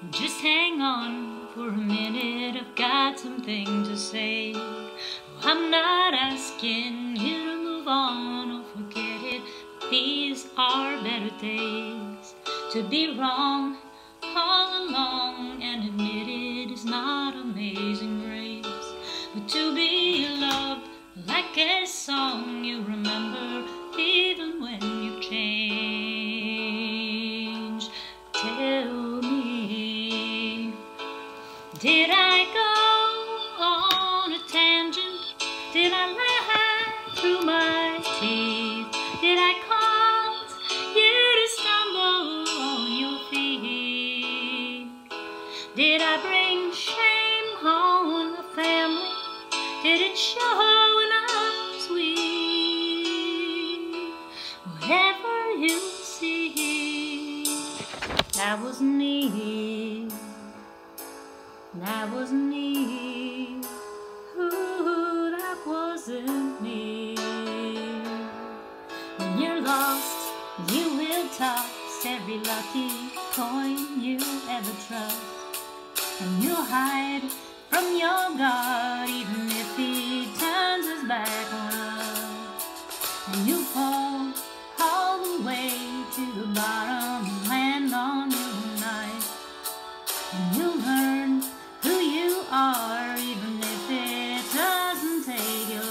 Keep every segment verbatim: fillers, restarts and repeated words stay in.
Just hang on for a minute, I've got something to say. Oh, I'm not asking you to move on or forget it. These are better days. To be wrong all along and admit it is not amazing grace. But to be loved like a song you remember even when you've changed. Tell me, did I go on a tangent? Did I lie through my teeth? Did I cause you to stumble on your feet? Did I bring shame on the family? Did it show when I was weak? Whatever you see, that wasn't me. That wasn't me. Ooh, that wasn't me. When you're lost, you will toss every lucky coin you ever trust, and you'll hide from your God even if he turns his back on us. And you fall all the way to the bottom and land on your knife, and you learn who you are even if it doesn't take your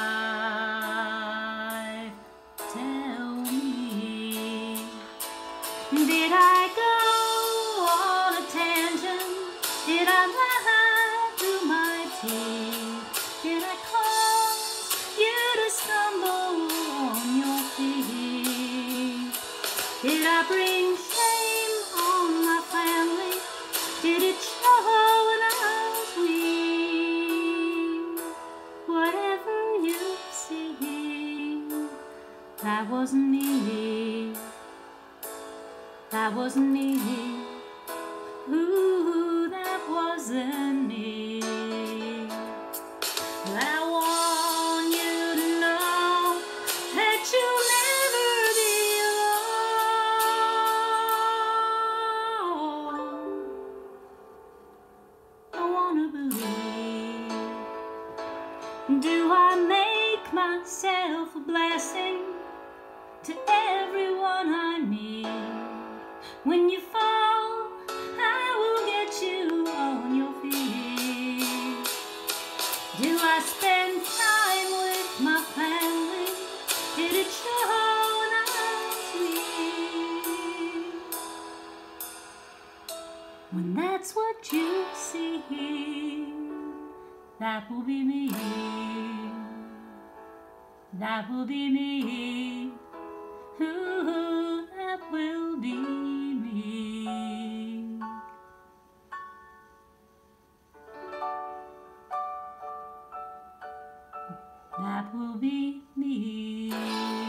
life. Tell me, did I go on a tangent? Did I lie through my teeth? Did I cause you to stumble on your feet? Did I bring shame on my family? Did it show when I was weak? Whatever you see, that wasn't me. That wasn't me. Ooh, that wasn't me. But I want you to know that you'll never be alone. I wanna believe. Do I make myself a blessing to everyone I meet? When you fall, I will get you on your feet. Do I spend time with my family? Did it show when I was weak? When that's what you see, that will be me. That will be me. Ooh, that will be me. That will be me.